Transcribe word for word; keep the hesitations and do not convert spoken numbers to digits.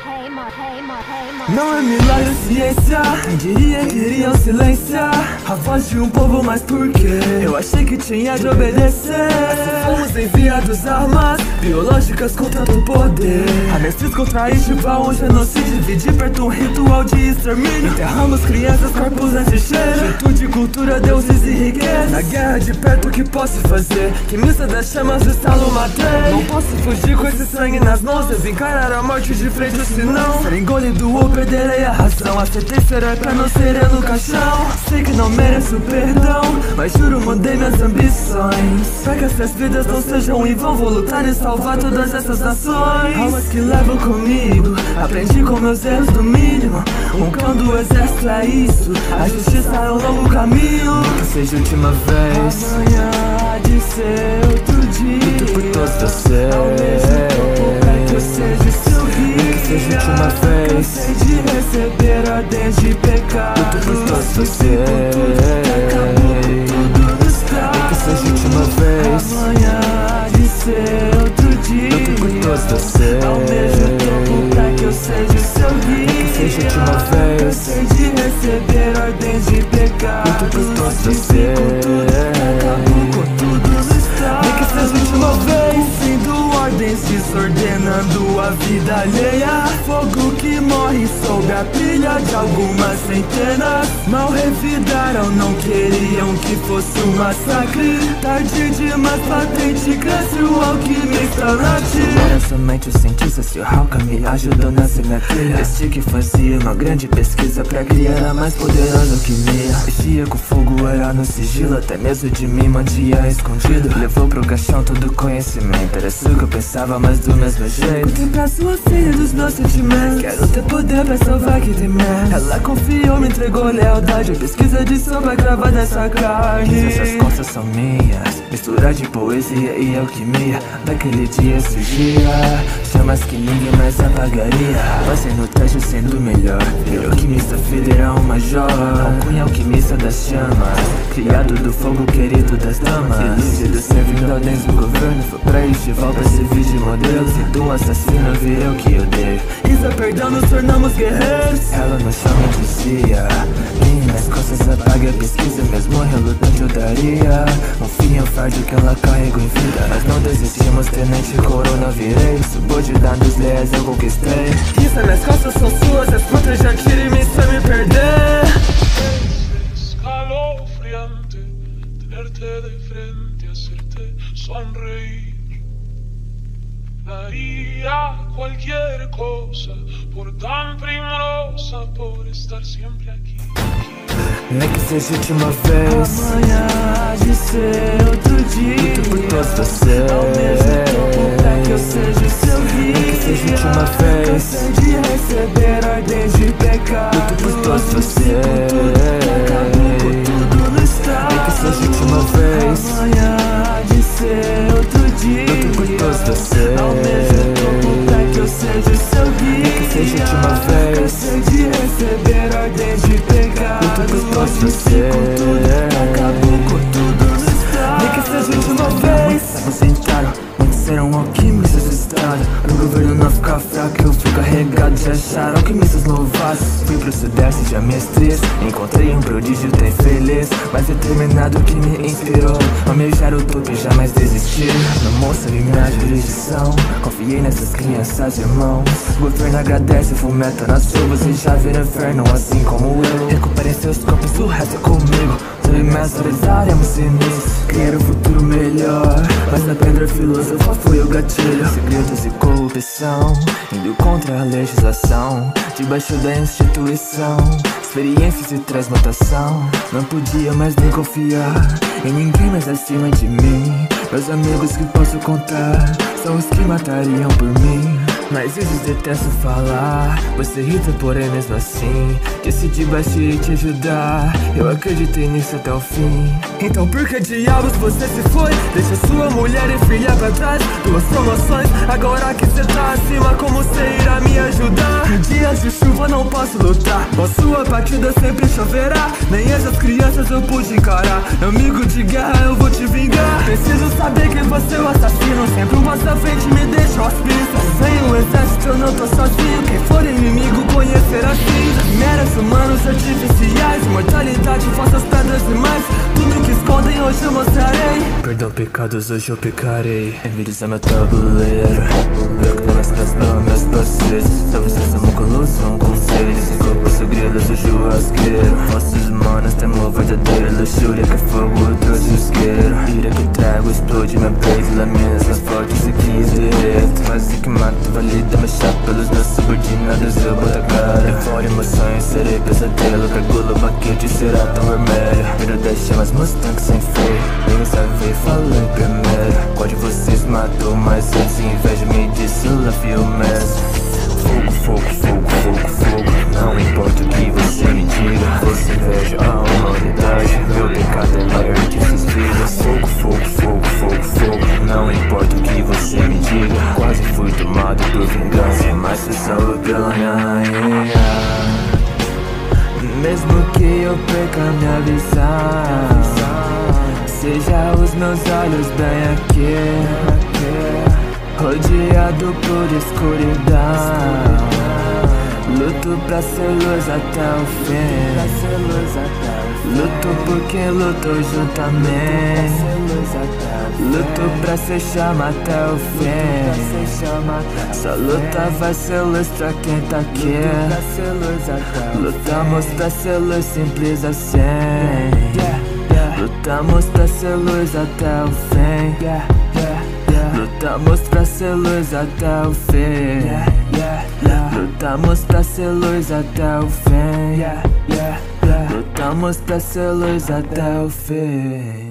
Não é milagre, ciência. Quem diria que iriam silenciar a voz de um povo, mas por quê? Eu achei que tinha de obedecer. Assim fomos enviados armas biológicas com tanto poder. Anestes contra estival, um genocídio. Vi de perto um ritual de extermínio. Enterramos crianças, corpos antes cheiro. Juventude, cultura, deuses e riqueza. Na guerra de perto, o que posso fazer? Que missa das chamas, estalo matei. Não posso fugir com esse sangue nas mãos. Devo encarar a morte de frente, senão ser engolido ou perderei a razão. Aceitei ser herói pra não ser eu no caixão. Sei que não mereço perdão, mas juro, mudei minhas ambições. Pra que essas vidas não sejam em vão, vou lutar e salvar todas essas nações. Almas que levam comigo, aprendi com meus erros do mínimo. Um cão do exército é isso, a justiça é um longo caminho. Que seja a última vez, amanhã há de ser outro dia. Luto por todos vocês, ao mesmo tempo pra que eu seja seu guia. Que seja a última vez, cansei de receber ordens de pecado. Luto por todos vocês, acabou com tudo no estado. Que seja a última vez, amanhã há de ser outro dia. Luto por todos vocês, ao mesmo tempo pra que eu seja seu guia. Que seja a última vez, cansei de receber ordens de pecado. Luto por todos vocês, acabou com tudo no estado. Nem que seja a última vez, sendo ordens desordenando a vida alheia. Fogo que morre sob a pilha de algumas centenas. Mal revidaram, não queriam que fosse um massacre. Tarde demais, patente, cresce o alquimista late. Agora somente os cientistas e o Hawka me ajudou nessa minha trilha. Este que fazia uma grande pesquisa pra criar a mais poderosa alquimia. Mexia com fogo, era no sigilo, até mesmo de mim mantinha escondido. Levou pro caixão todo conhecimento, era isso que eu pensava, mas do mesmo jeito. Contemplar sua filha dos meus sentimentos, quero ter poder pra salvar que tem menos. Ela confiou, me entregou lealdade, pesquisa de sombra gravada nessa carne. Essas costas são minhas, mistura de poesia e alquimia. Daquele dia surgia chamas que ninguém mais apagaria. Fazendo o teste sendo melhor, virou alquimista federal major. Alcunha alquimista das chamas, criado do fogo querido das damas. Ilícido servindo ordens do governo, foi pra estival pra servir de modelo. Sendo um assassino, virei o que eu dei. Isa perdão, nos tornamos guerreiros. Ela no chão me dizia, quem nas costas apaga a pesquisa, mesmo relutante eu daria um fim ao fardo que ela carregou em vida. Mas não desistimos, tenente corona virei. Subo de dados leais eu conquistei. Isa, minhas costas são suas, as contas já tirem me sem me perder. Escalofriante tenerte de frente, hacerte sonreír. Daría cualquier cosa por tan primorosa, por estar siempre aquí. Nem que seja a última vez, amanhã há de ser outro dia. Luto por todos vocês, ao mesmo tempo pra que eu seja seu guia. Nem que seja a última vez, cansei de receber ordens de pecado. Luto por todos vocês, acabou com tudo no estado. Nem que seja a última vez, amanhã há de ser outro dia. Luto por todos vocês, ao mesmo tempo pra que eu seja seu guia. Nem que seja a última vez, cansei de receber ordens de pecado. Luto por todos vocês, acabou com tudo no estado. Nem que seja a última vez. Muitos entraram, muitos serão alquimistas do estado. Pro governo não ficar fraco, eu fui carregado de achar alquimistas louvados. Fui pro sudeste de mestrez, encontrei um prodígio tão feliz, mais determinado que me inspirou. Almejar o topo e jamais desistir. Não mostra minha jurisdição, confiei nessas crianças irmãos. O governo agradece, fomenta nas chuvas e já vira inferno, assim como eu. Recuperem seus corpos, o resto é comigo. Sou imensurizários sinistros, criar um futuro melhor. Mas na pedra filosofal foi o gatilho. Segredos e corrupção, indo contra a legislação, debaixo da instituição. Experiências e transmutação, não podia mais nem confiar em ninguém mais acima de mim. Meus amigos que posso contar são os que matariam por mim. Mas eles detestam falar, você irrita, porém mesmo assim decidi baixar e te ajudar, eu acreditei nisso até o fim. Então por que diabos você se foi? Deixa sua mulher e filha pra trás, duas promoções, agora que cê tá acima, como cê irá me ajudar? Em dias de chuva não posso lutar, com sua partida sempre choverá. Nem essas crianças eu pude encarar, amigo de guerra eu vou te vingar. Preciso saber quem você é o assassino, sempre um passo à frente me deixa as pistas. Sem o exército eu não tô sozinho, quem for errei. Perdão pecados, hoje eu pecarei. Envirizar meu tabuleiro. Branco nas minhas mãos, meus parceiros. Talvez seja uma colossão, conselhos. Sem corpo, segredos do churrasqueiro. Nossos manos temos verdadeira luxúria. Que fogo eu trouxe o isqueiro. Ira que trago, explode minha peito. Laminas mais fortes e que direto. Mas o que mata, valida meu chá pelos meus subordinados. Eu boto a cara. Devore emoções, serei pesadelo. Cargula o baquete, será tão vermelho. Viro das chamas, Mustang sem freio. Eu salvei, falei primeiro. Qual de vocês matou mais antes? Inveja me disse, love you mess. Fogo, fogo, fogo, fogo, fogo. Não importa o que você me diga. Você inveja a humanidade. Meu pecado é maior que suas vidas. Fogo, fogo, fogo, fogo, fogo. Não importa o que você me diga. Quase fui tomado por vingança, mas fui salvo pela minha rainha. Mesmo que eu perca minha visão, seja os meus olhos bem aqui, rodeado por escuridão. Luto pra ser luz até o fim. Luto por quem lutou juntamente. Luto pra ser chama até o fim. Só luta vai ser luz pra quem tá aqui. Lutamos pra ser luz, simples assim. Lutamos pra ser luz até o fim. Lutamos pra ser luz até o fim. Lutamos pra ser luz até o fim. Lutamos pra ser luz até o fim.